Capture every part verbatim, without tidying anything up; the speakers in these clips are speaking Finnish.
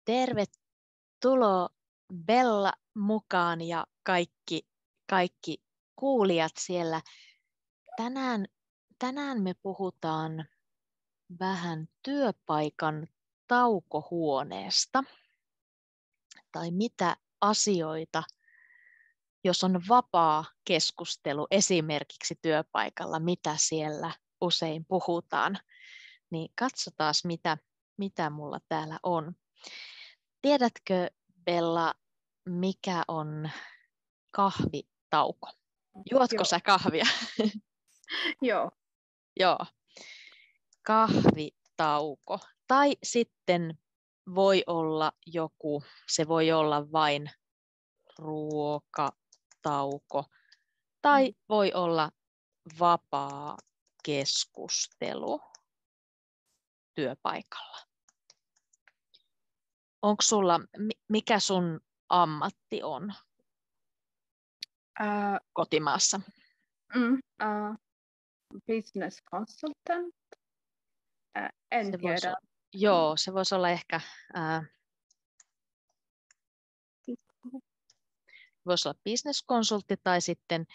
Tervetuloa Bella mukaan ja kaikki, kaikki kuulijat siellä. Tänään, tänään me puhutaan vähän työpaikan taukohuoneesta tai mitä asioita, jos on vapaa keskustelu esimerkiksi työpaikalla, mitä siellä usein puhutaan, niin katsotaan mitä, mitä mulla täällä on. Tiedätkö, Bella, mikä on kahvitauko? Juotko Joo. sä kahvia? Joo. Joo. Kahvitauko. Tai sitten voi olla joku, se voi olla vain ruokatauko. Tai voi olla vapaa keskustelu työpaikalla. Onko sulla, mikä sun ammatti on Uh, kotimaassa? mm, uh, business consultant. Uh, en Se tiedä. voisi olla, joo, se voisi olla ehkä, ää, voisi olla business-konsultti tai sitten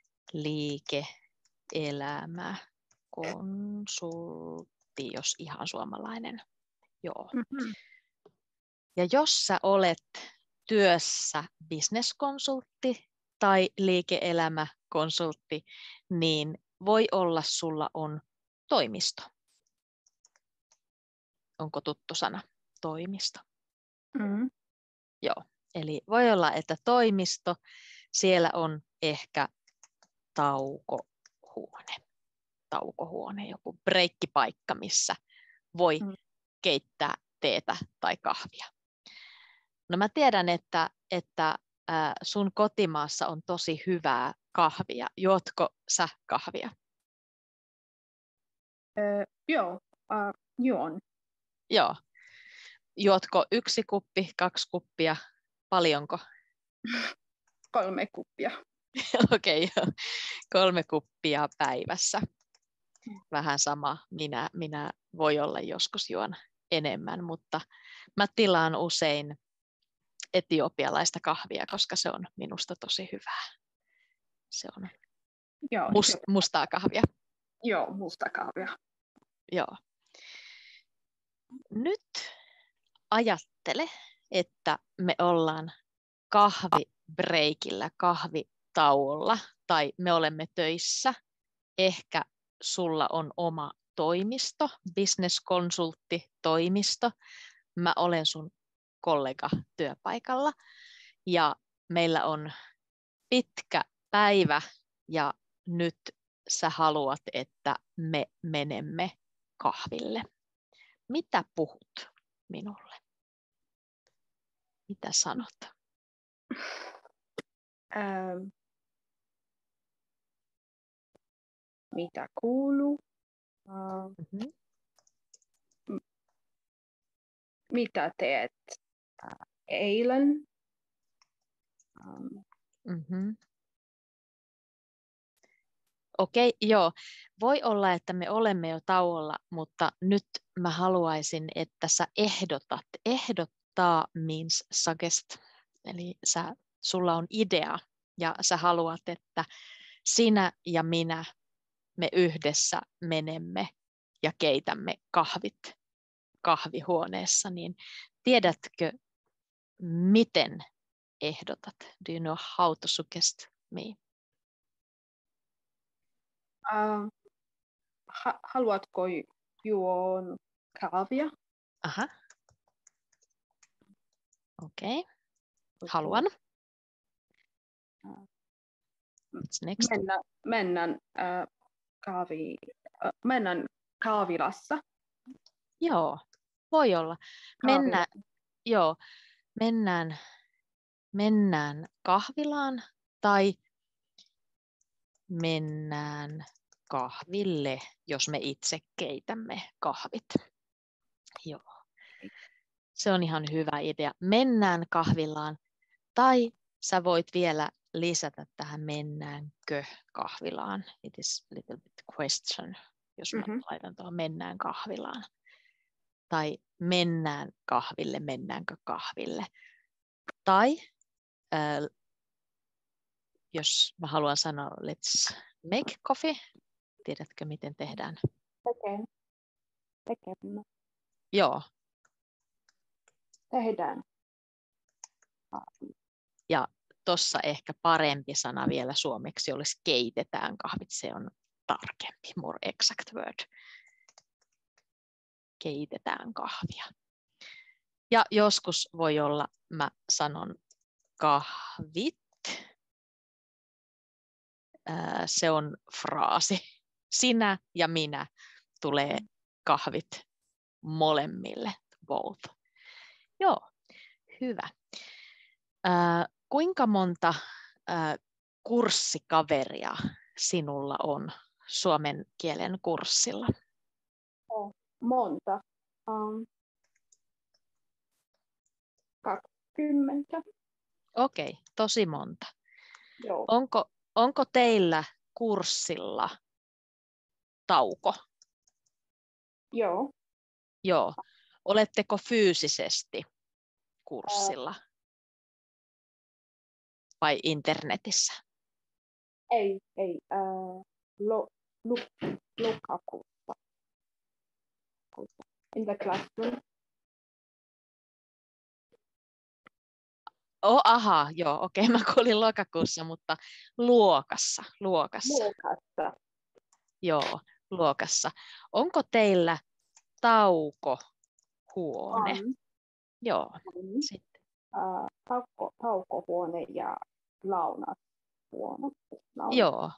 liike-elämäkonsultti, jos ihan suomalainen. Joo. Mm-hmm. Ja jos sä olet työssä business-konsultti tai liike-elämäkonsultti, niin voi olla sulla on toimisto. Onko tuttu sana? Toimisto. Mm-hmm. Joo. Eli voi olla, että toimisto, siellä on ehkä taukohuone, taukohuone, joku breikkipaikka, missä voi Mm. keittää teetä tai kahvia. No mä tiedän, että, että ää, sun kotimaassa on tosi hyvää kahvia. Juotko sä kahvia? Uh, joo, uh, juon. Joo. Juotko yksi kuppi, kaksi kuppia, paljonko? Kolme kuppia. Okei, okay, kolme kuppia päivässä. Vähän sama, minä, minä voi olla joskus juon enemmän, mutta mä tilaan usein etiopialaista kahvia, koska se on minusta tosi hyvää. Se on Joo, must, mustaa kahvia. joo, musta kahvia. Joo. Nyt ajattele, että me ollaan kahvibreikillä, kahvitauolla tai me olemme töissä. Ehkä sulla on oma toimisto, business-konsultti, toimisto. Mä olen sun kollega työpaikalla ja meillä on pitkä päivä ja nyt sä haluat, että me menemme kahville. Mitä puhut minulle? Mitä sanot? Ähm, mitä kuuluu? Uh, Mm-hmm. m- mitä teet uh, eilen? Um, Mm-hmm. Okei, joo. Voi olla, että me olemme jo tauolla, mutta nyt mä haluaisin, että sä ehdotat. Ehdottaa means suggest. Eli sä, sulla on idea ja sä haluat, että sinä ja minä me yhdessä menemme ja keitämme kahvit kahvihuoneessa. Niin tiedätkö, miten ehdotat? Do you know how to suggest me? uh, ha- haluatko juon kahvia? Aha. Okei. Okay. Haluan. What's next? Mennä, mennään, äh, kahvi, äh, mennään kahvilassa. Joo, voi olla. Mennään, joo, mennään, mennään kahvilaan tai mennään kahville, jos me itse keitämme kahvit. Joo. Se on ihan hyvä idea. Mennään kahvilaan tai sä voit vielä lisätä tähän mennäänkö kahvilaan. It is a little bit question, jos mä Mm-hmm. laitan tuohon mennään kahvilaan. Tai mennään kahville, mennäänkö kahville. Tai äh, jos mä haluan sanoa let's make coffee, tiedätkö miten tehdään? Tekee. Tekemään. Joo. Tehdään. Ja tuossa ehkä parempi sana vielä suomeksi olisi keitetään kahvit. Se on tarkempi, more exact word. Keitetään kahvia. Ja joskus voi olla, mä sanon kahvit. Ää, se on fraasi. Sinä ja minä tulee kahvit molemmille, both. Joo, hyvä. Ää, kuinka monta ää, kurssikaveria sinulla on suomen kielen kurssilla? Oh, monta. Um, kaksikymmentä. Okei, okay, tosi monta. Joo. Onko, onko teillä kurssilla tauko? Joo. Joo. Oletteko fyysisesti kurssilla uh, vai internetissä? Ei, ei. Uh, lo, lu, lokakuussa. In the classroom. Oh, aha, joo, okei, okay, mä kuulin lokakuussa, mutta luokassa, luokassa. Luokassa. Joo, luokassa. Onko teillä taukohuone? On. Joo, On. sitten. Uh, tauko, taukohuone ja launashuone. Launas. Joo.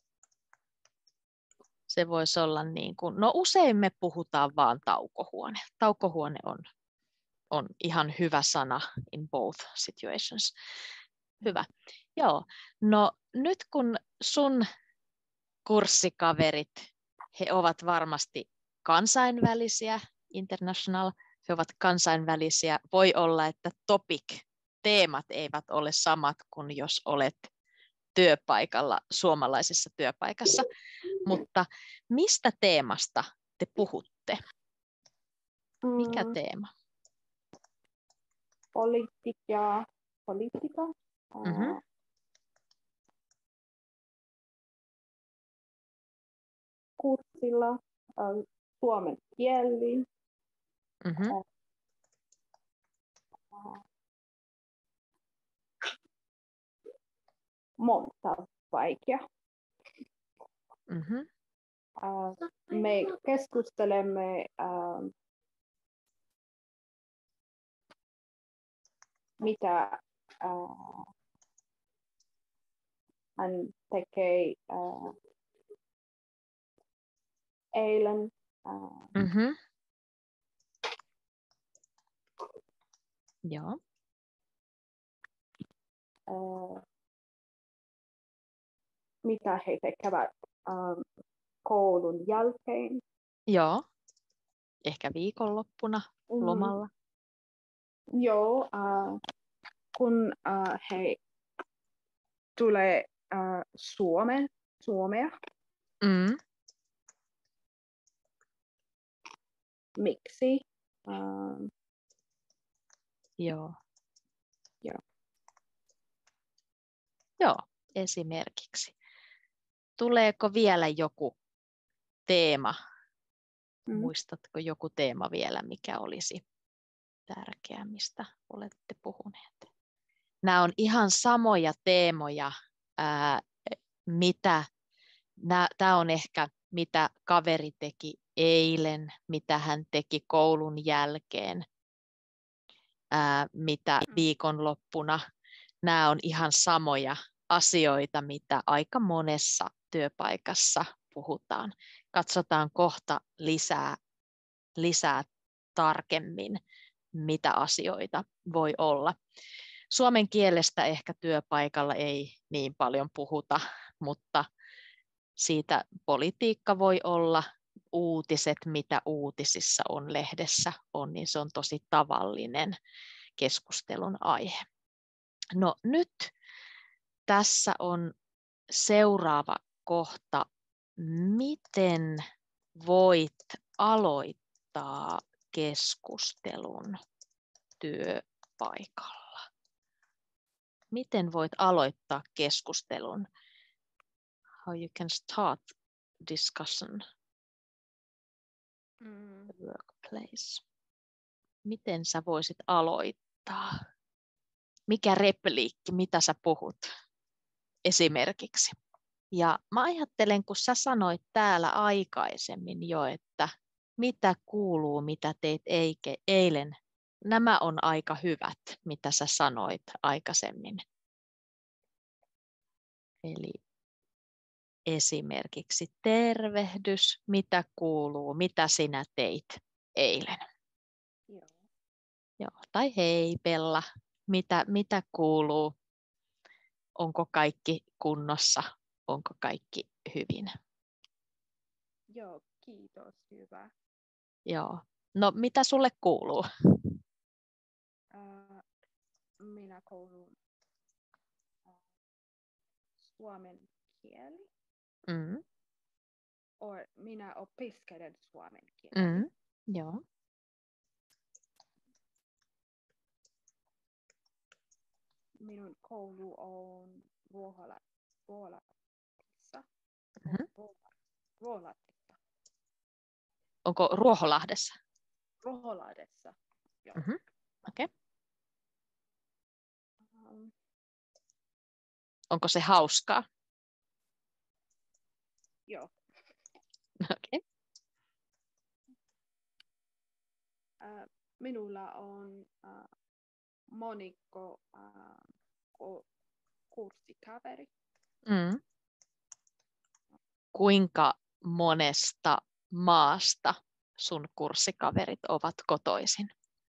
Se voisi olla niin kuin, no usein me puhutaan vaan taukohuone. Taukohuone on, on ihan hyvä sana in both situations. Hyvä. Joo, no nyt kun sun kurssikaverit, he ovat varmasti kansainvälisiä, international, he ovat kansainvälisiä. Voi olla, että topic, teemat eivät ole samat kuin jos olet työpaikalla, suomalaisessa työpaikassa. Mutta mistä teemasta te puhutte? Mikä Mm, teema? Politiikka. Politiikka. Mm-hmm. Kurssilla uh, suomen kieli. Mm-hmm. Uh, monta vaikea. Mm-hmm. Uh, me keskustelemme uh, mitä uh, hän tekee uh, eilen. Uh, Mm-hmm. Joo. Uh, mitä he tekevät um, koulun jälkeen. Joo. Ehkä viikonloppuna, lomalla. Mm. Joo, uh, kun uh, he tulee uh, Suomeen, Suomea. Mm. Miksi? Uh, Joo. Joo. Joo, esimerkiksi. Tuleeko vielä joku teema? Mm. Muistatko joku teema vielä, mikä olisi tärkeä, mistä olette puhuneet? Nämä on ihan samoja teemoja, ää, mitä, tämä on ehkä mitä kaveri teki eilen, mitä hän teki koulun jälkeen, ää, mitä viikonloppuna. Nämä on ihan samoja asioita, mitä aika monessa työpaikassa puhutaan. Katsotaan kohta lisää, lisää tarkemmin, mitä asioita voi olla. Suomen kielestä ehkä työpaikalla ei niin paljon puhuta, mutta siitä politiikka voi olla, uutiset, mitä uutisissa on lehdessä on, niin se on tosi tavallinen keskustelun aihe. No nyt tässä on seuraava kohta. Miten voit aloittaa keskustelun työpaikalla? Miten voit aloittaa keskustelun? How you can start discussion Mm. workplace. Miten sä voisit aloittaa? Mikä repliikki, mitä sä puhut esimerkiksi? Ja mä ajattelen, kun sä sanoit täällä aikaisemmin jo, että mitä kuuluu, mitä teit eike, eilen. Nämä on aika hyvät, mitä sä sanoit aikaisemmin. Eli esimerkiksi tervehdys, mitä kuuluu, mitä sinä teit eilen. Joo. Joo. Tai hei Bella, mitä, mitä kuuluu, onko kaikki kunnossa, onko kaikki hyvin. Joo, kiitos, hyvä. Joo. No mitä sulle kuuluu? Uh, minä koulun uh, suomen kieli. Mm. Or minä opiskelen suomen kieli. Mm. Joo. Minun koulu on Ruohola, Ruoholatissa. Mm-hmm. Ruoholatissa. Onko Ruoholahdessa? Ruoholahdessa, joo. Mm-hmm. Okei. Okay. Um, Onko se hauskaa? joo. Okei. Okay. Uh, minulla on uh, monikko uh, kurssikaveri. Mm. Kuinka monesta maasta sun kurssikaverit ovat kotoisin?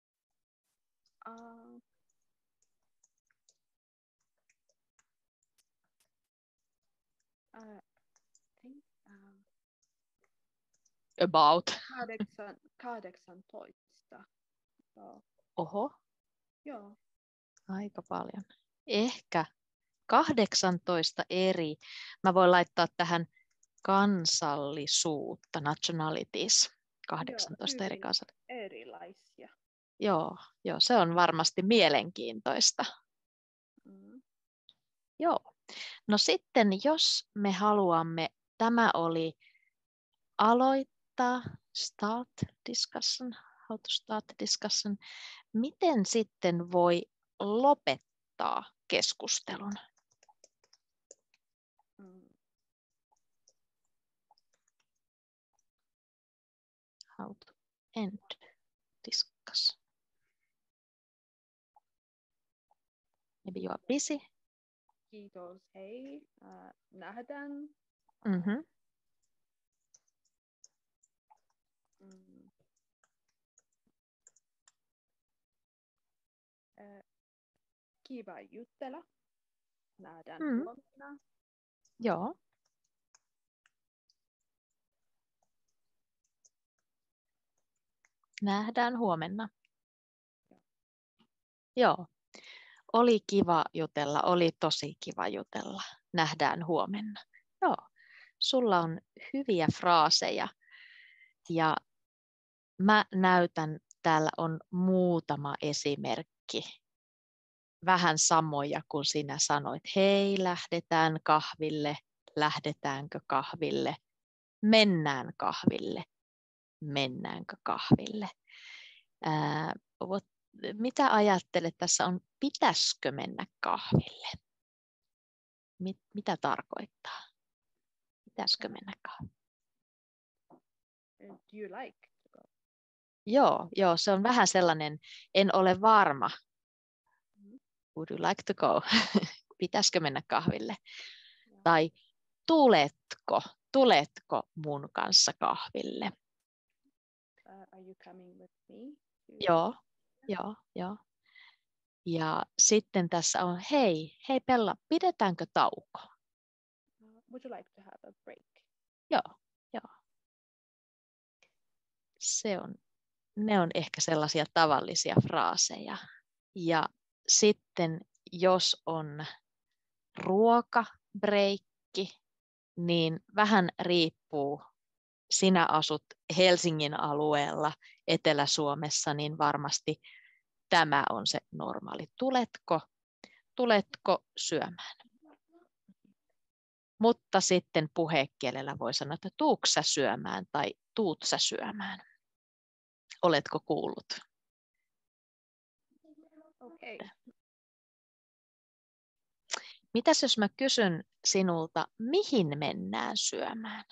Uh, uh, think, um, About. kahdeksan, kahdeksantoista. Joo. Oho, Joo. aika paljon. Ehkä kahdeksantoista eri. Mä voin laittaa tähän kansallisuutta, nationalities. kahdeksantoista Joo, eri kansallisuutta. erilaisia. Joo, joo, se on varmasti mielenkiintoista. Mm. Joo. No sitten, jos me haluamme, tämä oli aloittaa, start discussion, how to start discussion. Miten sitten voi lopettaa keskustelun? Mm. How to end discussion. Maybe you are busy. Kiitos, hei. Uh, nähdään. Mm-hmm. Mm. Uh, kiva jutella. Nähdään Mm. huomenna. Joo. Nähdään huomenna. Joo. Oli kiva jutella, oli tosi kiva jutella. Nähdään huomenna. Joo. Sulla on hyviä fraaseja ja mä näytän, täällä on muutama esimerkki. Vähän samoja kuin sinä sanoit. Hei, lähdetään kahville. Lähdetäänkö kahville? Mennään kahville. Mennäänkö kahville? Ää, what, mitä ajattelet tässä on, pitäisikö mennä kahville? Mit, mitä tarkoittaa? Pitäisikö mennä kahville? Do you like to go? Joo, joo, se on vähän sellainen, en ole varma. Would you like to go? Pitäisikö mennä kahville? Yeah. Tai tuletko, tuletko mun kanssa kahville? Uh, are you coming with me? Joo, joo, joo. Ja sitten tässä on, hei, hei Bella, pidetäänkö tauko? Uh, would you like to have a break? Joo, joo. Se on, ne on ehkä sellaisia tavallisia fraaseja. Ja sitten jos on ruokabreikki, niin vähän riippuu, sinä asut Helsingin alueella, Etelä-Suomessa, niin varmasti tämä on se normaali. Tuletko, tuletko syömään? Mutta sitten puhekielellä voi sanoa, että tuutko sä syömään tai tuut sä syömään. Oletko kuullut? Okay. Mitäs jos mä kysyn sinulta, mihin mennään syömään?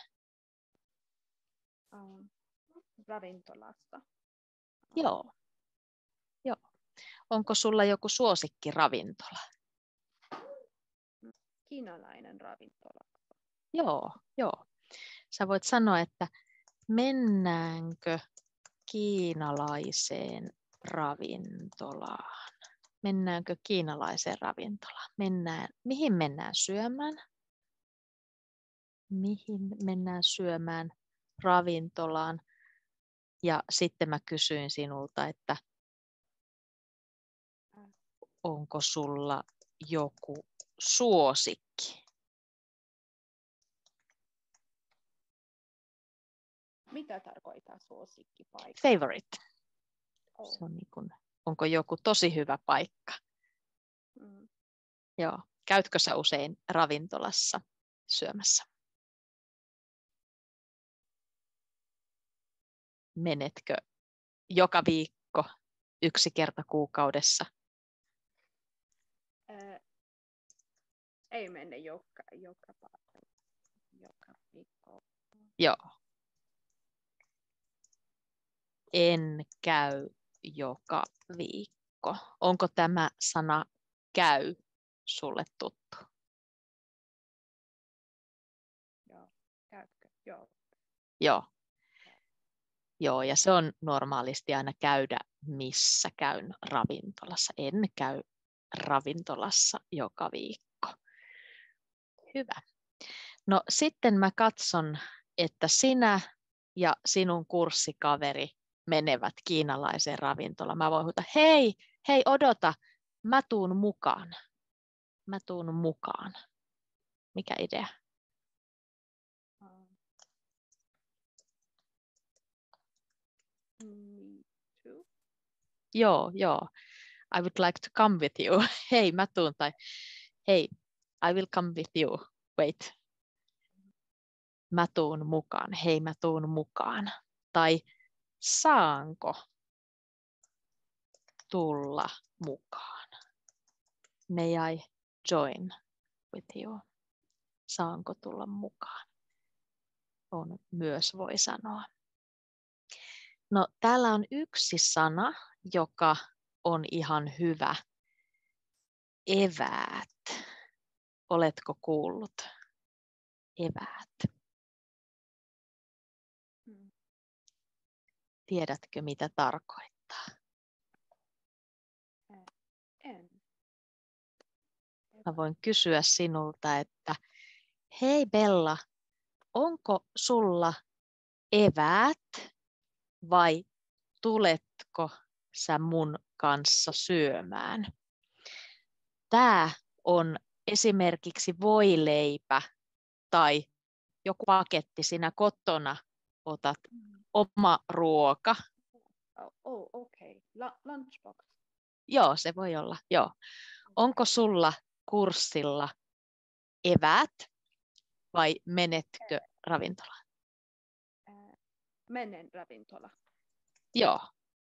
Um, ravintolassa. Joo. Joo. Onko sulla joku suosikkiravintola? Kiinalainen ravintola. Joo, joo. Sä voit sanoa, että mennäänkö kiinalaiseen ravintolaan? Mennäänkö kiinalaiseen ravintolaan? Mennään, mihin mennään syömään? Mihin mennään syömään ravintolaan? Ja sitten mä kysyin sinulta, että onko sulla joku suosikki? Mitä tarkoittaa suosikkipaikka? Favorite. Oh. Se on niin kuin, onko joku tosi hyvä paikka? Mm. Joo. Käytkö sä usein ravintolassa syömässä? Menetkö joka viikko, yksi kerta kuukaudessa? Ää, ei mene joka, joka päivä, joka viikko. Joo. En käy joka viikko. Onko tämä sana käy sulle tuttu? Joo. Käytkö? Joo. Joo. Joo, ja se on normaalisti aina käydä, missä käyn ravintolassa. En käy ravintolassa joka viikko. Hyvä. No sitten mä katson, että sinä ja sinun kurssikaveri menevät kiinalaiseen ravintolaan. Mä voin huutaa, hei, hei odota, mä tuun mukaan. Mä tuun mukaan. Mikä idea? Um, me too. Joo, joo. I would like to come with you. Hei, mä tuun. Tai hei, I will come with you. Wait. Mä tuun mukaan. Hei, mä tuun mukaan. Tai saanko tulla mukaan? May I join with you? Saanko tulla mukaan? On myös voi sanoa. No, täällä on yksi sana, joka on ihan hyvä. Eväät. Oletko kuullut? Eväät. Mm. Tiedätkö, mitä tarkoittaa? En. Mä voin kysyä sinulta, että hei Bella, onko sulla eväät vai tuletko sä mun kanssa syömään? Tämä on esimerkiksi voileipä tai joku paketti sinä kotona, otat Mm. oma ruoka. Oh, oh okei. Okay. La- lunchbox. Joo, se voi olla. Joo. Onko sulla kurssilla eväät vai menetkö ravintolaan? Ää, menen ravintola. Joo.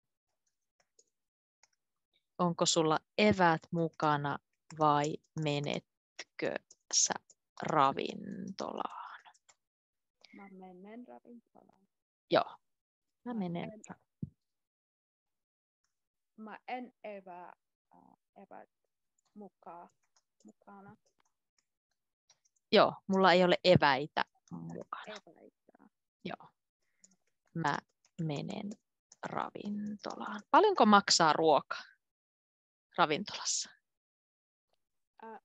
Onko sulla eväät mukana vai menetkö sä ravintolaan? Mä menen ravintolaan. Joo. Mä Mä menen. en, mä en evä, äh, evät mukaan, mukana. Joo, mulla ei ole eväitä mukana. Eväitä. Joo. Mä menen ravintolaan. Paljonko maksaa ruoka ravintolassa? Äh,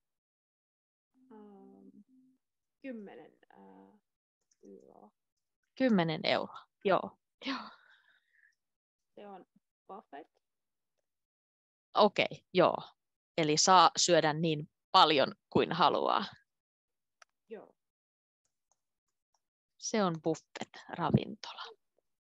ähm, kymmenen äh, euroa. Kymmenen euroa. Joo. Joo. Se on buffet. Okei, okay, joo. Eli saa syödä niin paljon kuin haluaa. Joo. Se on buffet-ravintola.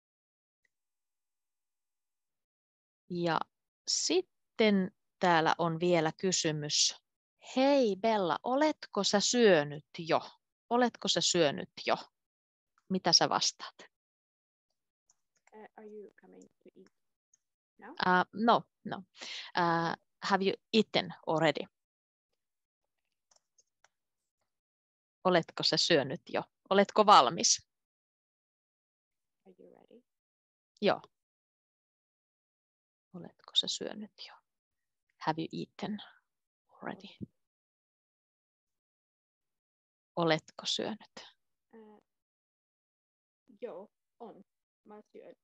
Ja sitten täällä on vielä kysymys. Hei Bella, oletko sä syönyt jo? Oletko sä syönyt jo? Mitä sä vastaat? Uh, are you coming to eat now? Uh, no, no. Uh, have you eaten already? Oletko sä syönyt jo? Oletko valmis? Are you ready? Joo. Oletko sä syönyt jo? Have you eaten already? Oletko syönyt? Uh, joo, on. Mä syön.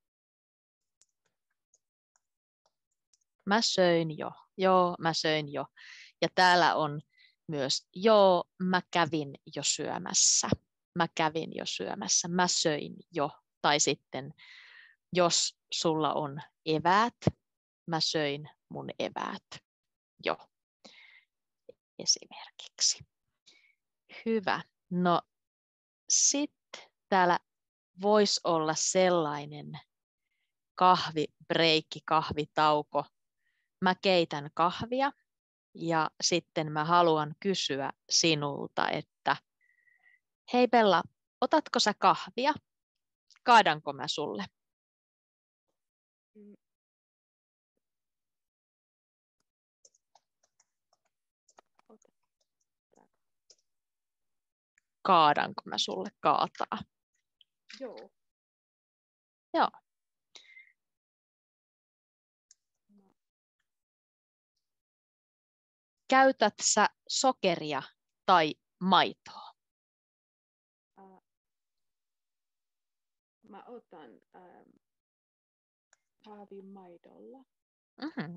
Mä söin jo. Joo, mä söin jo. Ja täällä on myös, joo, mä kävin jo syömässä. Mä kävin jo syömässä. Mä söin jo. Tai sitten, jos sulla on eväät, mä söin mun eväät jo. Esimerkiksi. Hyvä. No sitten täällä voisi olla sellainen kahvibreikki, kahvitauko. Mä keitän kahvia ja sitten mä haluan kysyä sinulta, että hei Bella, otatko sä kahvia? Kaadanko mä sulle? Mm. Ota. Kaadanko mä sulle? Kaataa. Joo. Joo. Käytät sä sokeria tai maitoa? Uh, mä otan um, kahvin maidolla. Mm-hmm.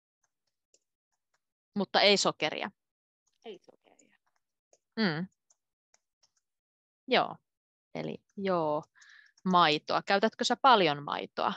Mutta ei sokeria. Ei sokeria. Mm. Joo. Eli joo, maitoa. Käytätkö sä paljon maitoa?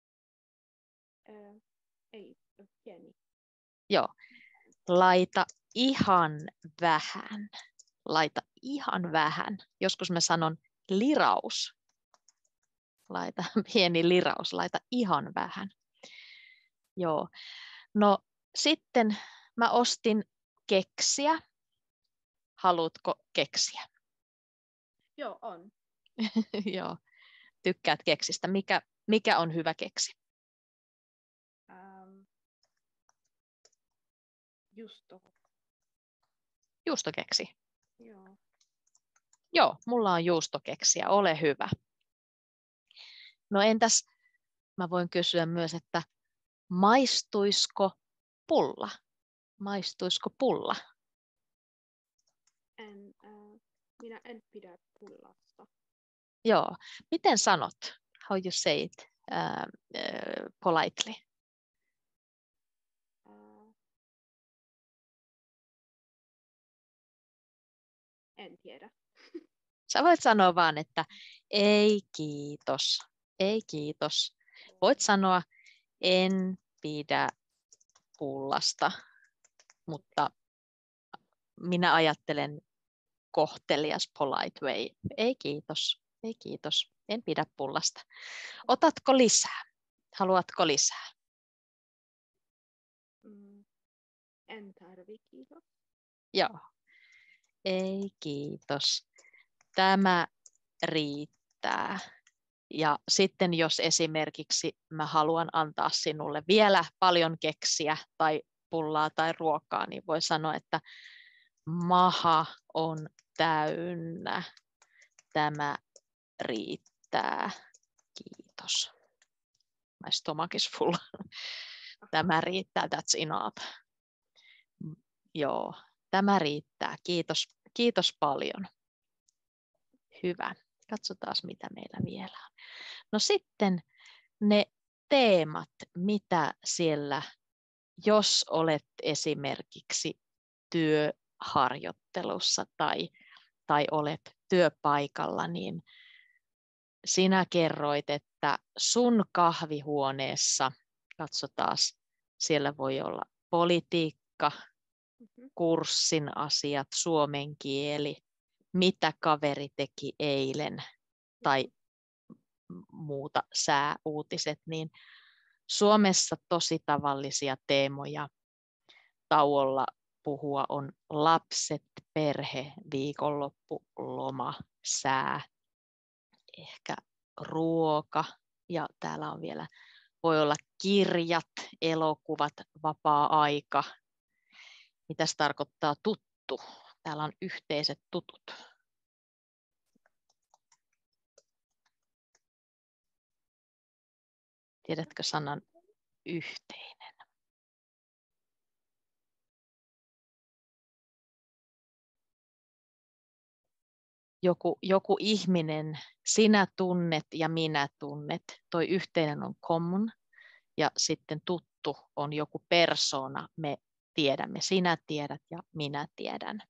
Uh, ei, pieni. Joo. Laita ihan vähän. Laita ihan vähän. Joskus mä sanon liraus. Laita pieni liraus. Laita ihan vähän. Joo. No sitten mä ostin keksiä. Haluatko keksiä? Joo, on. Joo. Tykkäät keksistä. Mikä, mikä on hyvä keksi? Um, justo. Juustokeksi. Joo. Joo, mulla on juustokeksiä. Ole hyvä. No entäs, mä voin kysyä myös, että maistuisko pulla? Maistuisko pulla? En, uh, minä en pidä pullasta. Joo. Miten sanot? How you say it uh, uh, politely? Uh, en tiedä. Sä voit sanoa vaan, että ei kiitos. Ei kiitos. Voit sanoa en pidä pullasta, mutta minä ajattelen kohtelias, polite way. Ei kiitos. Ei kiitos. En pidä pullasta. Otatko lisää? Haluatko lisää? Mm, en tarvi, kiitos. Joo. Ei kiitos. Tämä riittää. Ja sitten jos esimerkiksi mä haluan antaa sinulle vielä paljon keksiä tai pullaa tai ruokaa, niin voi sanoa, että maha on täynnä. Tämä riittää. Kiitos. My stomach is full. Tämä riittää. That's enough. Joo, tämä riittää. Kiitos, kiitos paljon. Hyvä. Katsotaan, mitä meillä vielä on. No sitten ne teemat, mitä siellä, jos olet esimerkiksi työharjoittelussa tai, tai olet työpaikalla, niin sinä kerroit, että sun kahvihuoneessa, katsotaan, siellä voi olla politiikka, Mm-hmm. kurssin asiat, suomen kieli, mitä kaveri teki eilen tai muuta sääuutiset, niin Suomessa tosi tavallisia teemoja tauolla puhua on lapset, perhe, viikonloppu, loma, sää, ehkä ruoka ja täällä on vielä, voi olla kirjat, elokuvat, vapaa-aika. Mitäs tarkoittaa tuttu? Täällä on yhteiset tutut. Tiedätkö sanan yhteinen? Joku, joku ihminen, sinä tunnet ja minä tunnet. Toi yhteinen on common ja sitten tuttu on joku persona. Me tiedämme, sinä tiedät ja minä tiedän.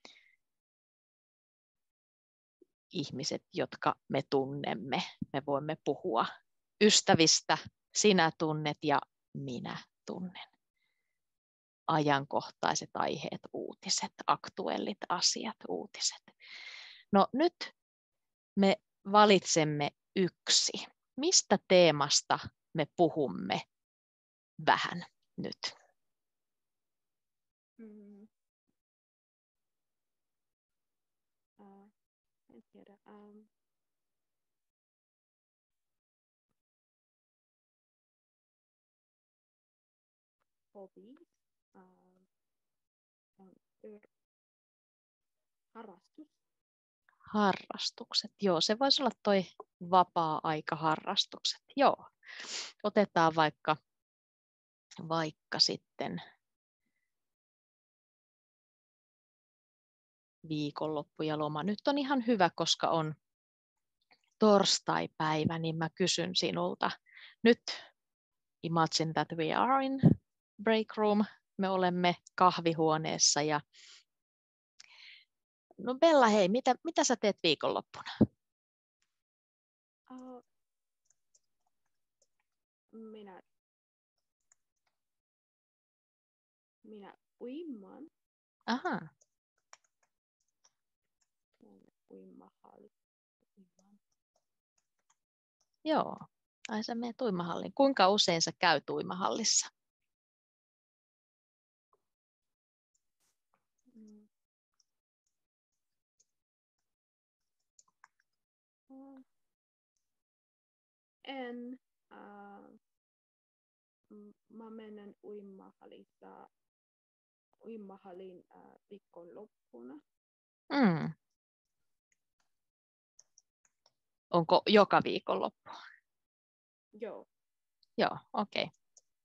Ihmiset, jotka me tunnemme. Me voimme puhua ystävistä, sinä tunnet ja minä tunnen. Ajankohtaiset aiheet, uutiset, aktuellit asiat, uutiset. No nyt me valitsemme yksi. Mistä teemasta me puhumme vähän nyt? Mm. Uh, en tiedä. Um, hobbies. Uh, on yr- harrastus. Harrastukset. Joo, se voisi olla toi vapaa-aikaharrastukset. Joo. Otetaan vaikka, vaikka sitten viikonloppu ja loma. Nyt on ihan hyvä, koska on torstai-päivä, niin mä kysyn sinulta. Nyt imagine that we are in break room. Me olemme kahvihuoneessa ja no Bella, hei, mitä, mitä sä teet viikonloppuna? Uh, minä, minä uimaan. Aha, Uimahalli. Uimaan. joo. Ai sä menet uimahalliin. Kuinka usein sä käyt uimahallissa? Mm. Uh, en. Uh, mä menen uimahallissa, uimahallin uh, viikonloppuna. Mm. Onko joka viikonloppu? Joo. Joo, okei. Okay.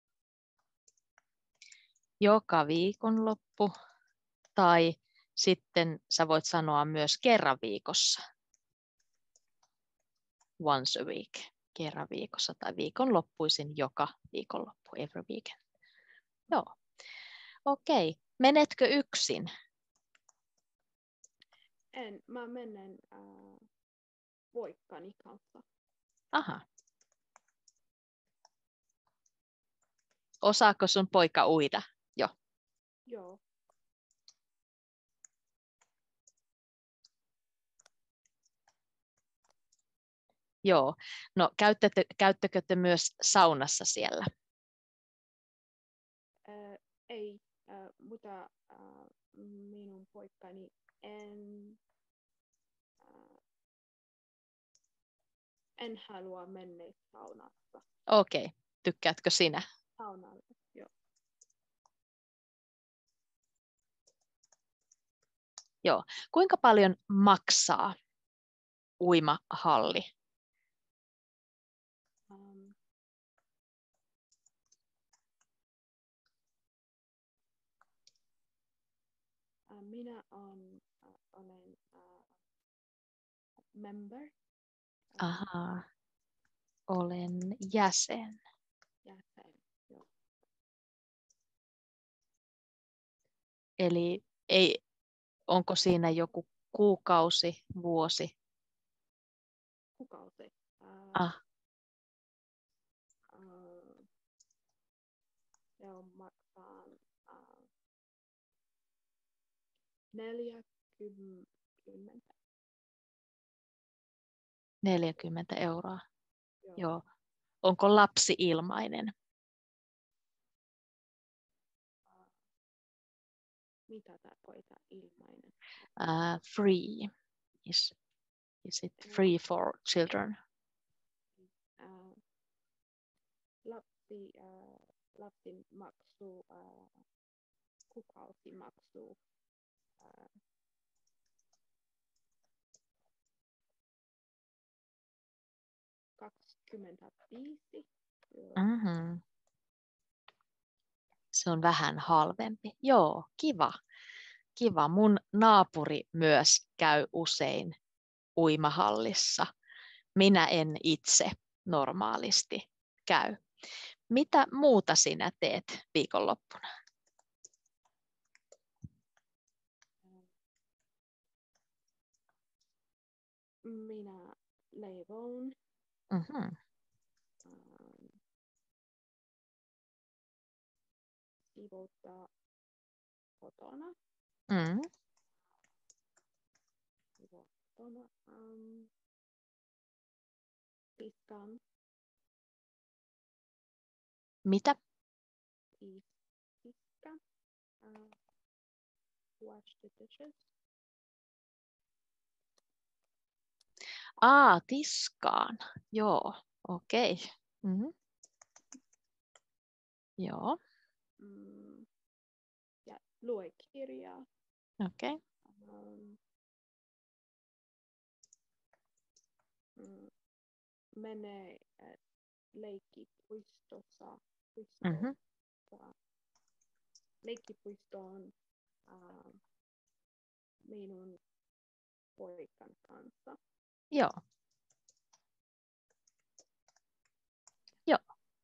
Joka viikonloppu tai sitten sä voit sanoa myös kerran viikossa. Once a week. Kerran viikossa tai viikonloppuisin joka viikonloppu. Every weekend. Joo. Okei. Okay. Menetkö yksin? En. Mä menen uh, poikkani kanssa. Aha. Osaako sun poika uida? Joo. Joo. Joo. No käyttäkö, käyttäkö te myös saunassa siellä? Uh, ei, uh, mutta uh, minun poikani en, uh, en halua mennä saunassa. Okei. Okay. Tykkäätkö sinä? Saunalle, joo. Joo. Kuinka paljon maksaa uimahalli? Um, uh, minä on, uh, olen uh, member. Uh, Ahaa. Olen jäsen. jäsen, joo. Eli ei, onko siinä joku kuukausi, vuosi? Kuukausi. Uh, Ah, uh, se on maksaa uh, neljäkymmentä. neljäkymmentä euroa. Joo. Joo. Onko lapsi ilmainen? mitä tarkoittaa ilmainen? Uh, free. Is, is it free for children? Uh, lapsi, uh, lapsin maksu, uh, kuukausimaksu. Uh, kaksikymmentäviisi euroa. Mm-hmm. Se on vähän halvempi. Joo, kiva. Kiva. Mun naapuri myös käy usein uimahallissa. Minä en itse normaalisti käy. Mitä muuta sinä teet viikonloppuna? Minä leivon. Mm-hmm. Um, siivottaa kotona. Mm. Kotona. Um, piskan. Mitä? Piska. Uh, wash the dishes. Aa, tiskaan. Joo, okei. Okay. Mm-hmm. Joo. Mm, ja lue kirjaa. Okei. Okay. Um, mm, menee äh, leikkipuistossa. Puistossa. Mm-hmm. Leikkipuistoon äh, minun poikan kanssa. Joo. Joo.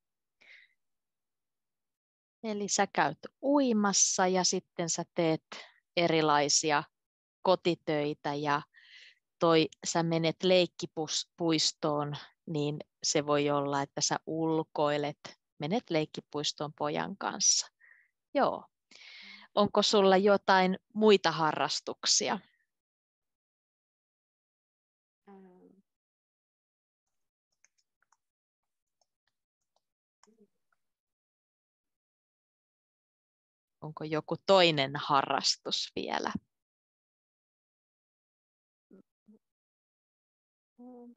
Eli sä käyt uimassa ja sitten sä teet erilaisia kotitöitä ja toi sä menet leikkipuistoon, niin se voi olla, että sä ulkoilet, menet leikkipuistoon pojan kanssa. Joo. Onko sulla jotain muita harrastuksia? Ähm, Onko joku toinen harrastus vielä? ähm,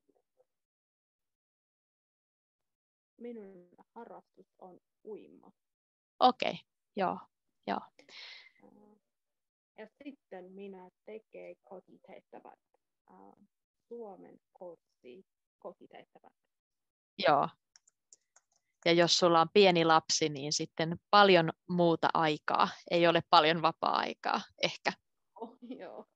minun harrastus on uima. Okei, okay. Joo, joo. Äh, ja sitten minä tekee kotitehtävät. Äh, Suomen kurssi kotitehtävät. Joo. Ja jos sulla on pieni lapsi, niin sitten paljon muuta aikaa. Ei ole paljon vapaa-aikaa ehkä. Oh, joo.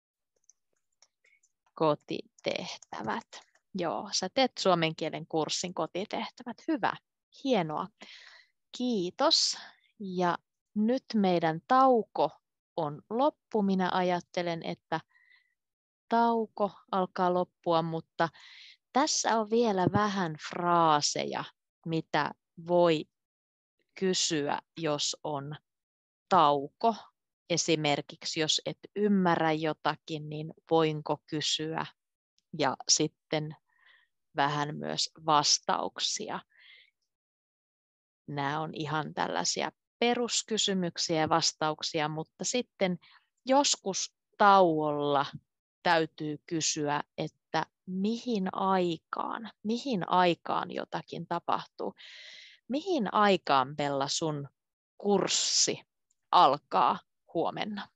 Kotitehtävät. Joo, sä teet suomen kielen kurssin kotitehtävät. Hyvä, hienoa. Kiitos. Ja nyt meidän tauko on loppu. Minä ajattelen, että tauko alkaa loppua, mutta tässä on vielä vähän fraaseja, mitä voi kysyä, jos on tauko. Esimerkiksi jos et ymmärrä jotakin, niin voinko kysyä ja sitten vähän myös vastauksia. Nämä on ihan tällaisia peruskysymyksiä ja vastauksia, mutta sitten joskus tauolla täytyy kysyä, että mihin aikaan, mihin aikaan jotakin tapahtuu. Mihin aikaan, Bella, sun kurssi alkaa huomenna?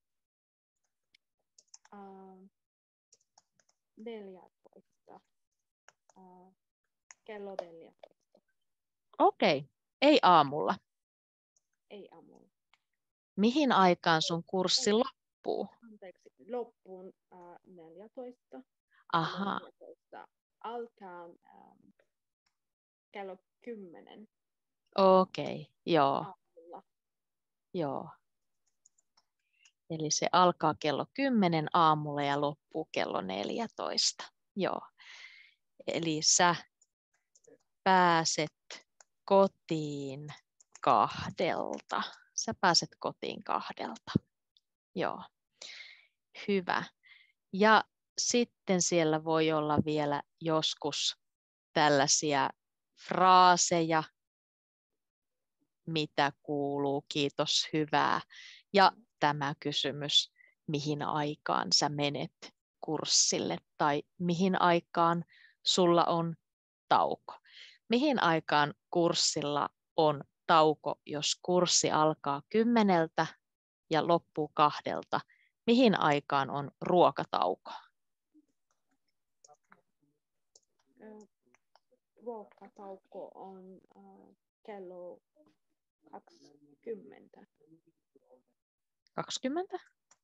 Uh, neljätoista. Uh, kello neljätoista. Okei, okay. Ei aamulla. Ei aamulla. Mihin aikaan sun kurssi loppuu? Anteeksi, loppuun uh, neljätoista. Aha. neljätoista. Alkaa um, kello kymmenen. Okei, okay. Joo. Aamulla. Joo. Eli se alkaa kello kymmenen aamulla ja loppuu kello neljätoista. Joo. Eli sä pääset kotiin kahdelta. Sä pääset kotiin kahdelta. Joo. Hyvä. Ja sitten siellä voi olla vielä joskus tällaisia fraaseja, mitä kuuluu, kiitos, hyvää. Ja tämä kysymys, mihin aikaan sä menet kurssille tai mihin aikaan sulla on tauko. Mihin aikaan kurssilla on tauko, jos kurssi alkaa kymmeneltä ja loppuu kahdelta? Mihin aikaan on ruokatauko? Ruokatauko on uh, kello kaksikymmentä. kaksikymmentä?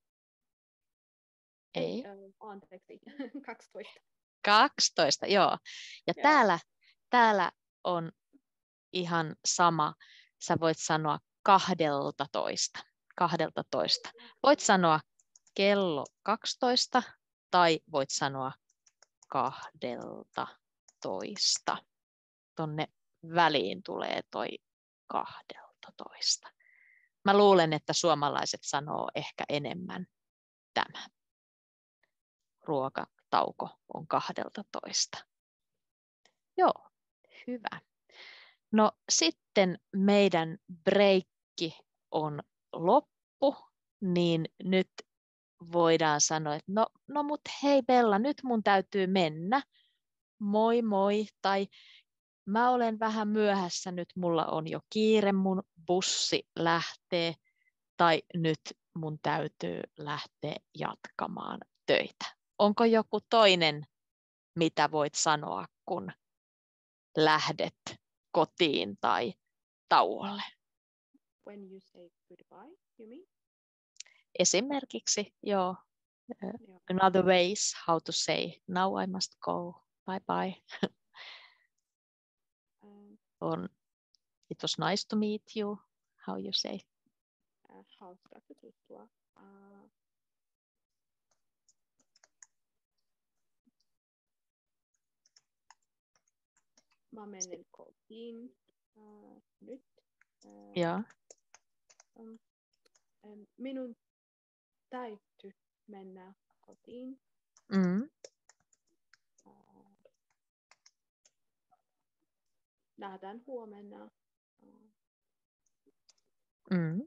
Ei. Ei, uh, anteeksi, kaksitoista. kaksitoista, joo. Ja Joo. täällä, täällä on ihan sama. Sä voit sanoa kahdelta toista. Kahdelta toista. Voit sanoa kello kaksitoista tai voit sanoa kahdelta toista. Tonne väliin tulee toi kahdelta toista. Mä luulen, että suomalaiset sanoo ehkä enemmän tämä. Ruokatauko on kahdelta toista. Joo, hyvä. No sitten meidän breikki on loppu, niin nyt voidaan sanoa, että no, no mut hei Bella, nyt mun täytyy mennä. Moi moi, tai mä olen vähän myöhässä, nyt mulla on jo kiire, mun bussi lähtee, tai nyt mun täytyy lähteä jatkamaan töitä. Onko joku toinen, mitä voit sanoa, kun lähdet kotiin tai tauolle? When you say goodbye, you mean? Esimerkiksi, joo. Yeah. Another ways how to say, now I must go, bye bye. Uh, On, it was nice to meet you, how you say? uh, hauska tutustua. Uh, mä menen kotiin uh, nyt. Uh, Joo. um, um, minun täytyy mennä kotiin. Mm. Uh, nähdään huomenna. Uh, Mm.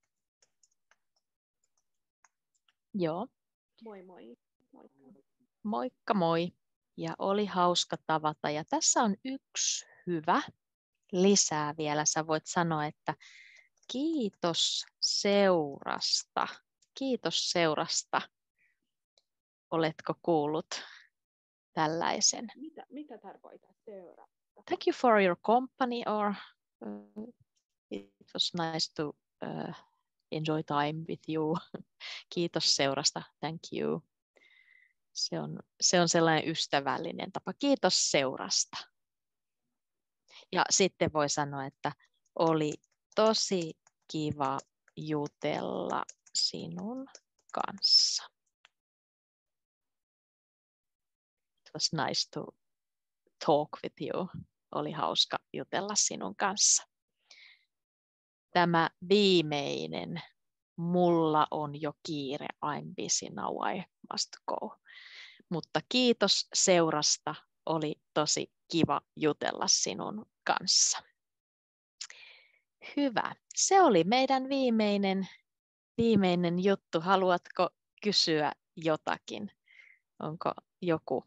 Joo. moi moi. Moikka. Moikka moi. Ja oli hauska tavata. Ja tässä on yksi hyvä lisää vielä. Sä voit sanoa, että kiitos seurasta. Kiitos seurasta. Oletko kuullut tällaisen? Mitä, mitä tarkoittaa seura? Thank you for your company, or uh, it was nice to uh, enjoy time with you. Kiitos seurasta. Thank you. Se on, se on sellainen ystävällinen tapa. Kiitos seurasta. Ja sitten voi sanoa, että oli tosi kiva jutella sinun kanssa. It was nice to talk with you. Oli hauska jutella sinun kanssa. Tämä viimeinen, mulla on jo kiire, I'm busy now, I must go. Mutta kiitos seurasta, oli tosi kiva jutella sinun kanssa. Hyvä, se oli meidän viimeinen, viimeinen juttu. Haluatko kysyä jotakin? Onko joku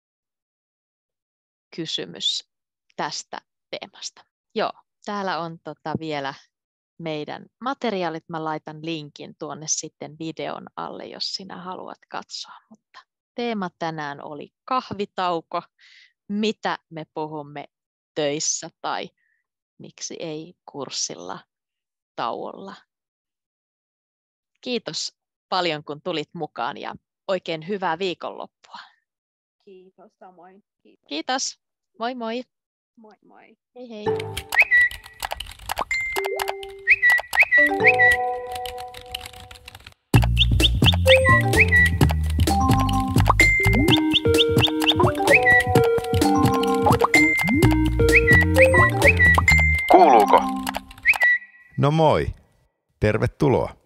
kysymys tästä teemasta? Joo, täällä on tota vielä meidän materiaalit. Mä laitan linkin tuonne sitten videon alle, jos sinä haluat katsoa. Mutta teema tänään oli kahvitauko. Mitä me puhumme töissä tai miksi ei kurssilla tauolla. Kiitos paljon, kun tulit mukaan ja oikein hyvää viikonloppua. Kiitos samoin. Kiitos. Kiitos. Moi moi. Moi moi. Hei hei. Kuuluuko? No moi. Tervetuloa.